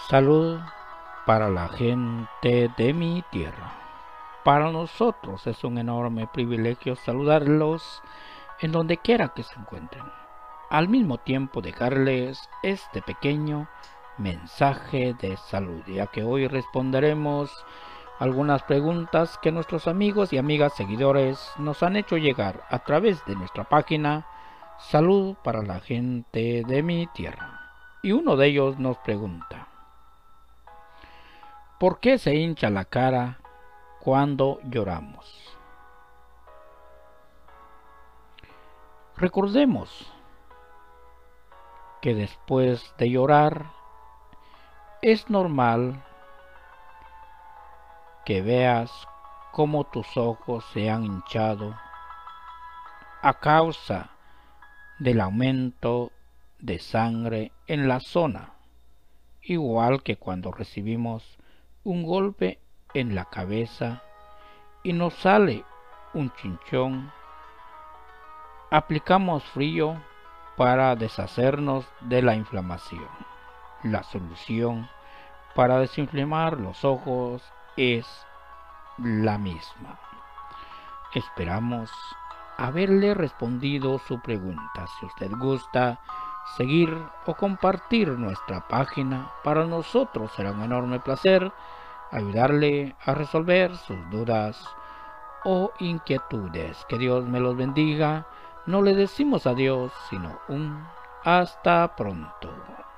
Salud para la gente de mi tierra. Para nosotros es un enorme privilegio saludarlos en donde quiera que se encuentren. Al mismo tiempo dejarles este pequeño mensaje de salud, ya que hoy responderemos algunas preguntas que nuestros amigos y amigas seguidores nos han hecho llegar a través de nuestra página Salud para la gente de mi tierra. Y uno de ellos nos pregunta: ¿por qué se hincha la cara cuando lloramos? Recordemos que después de llorar es normal que veas cómo tus ojos se han hinchado a causa del aumento de sangre en la zona, igual que cuando recibimos un golpe en la cabeza y nos sale un chinchón. Aplicamos frío para deshacernos de la inflamación. La solución para desinflamar los ojos es la misma. Esperamos haberle respondido su pregunta. Si usted gusta seguir o compartir nuestra página, para nosotros será un enorme placer ayudarle a resolver sus dudas o inquietudes. Que Dios me los bendiga. No le decimos adiós, sino un hasta pronto.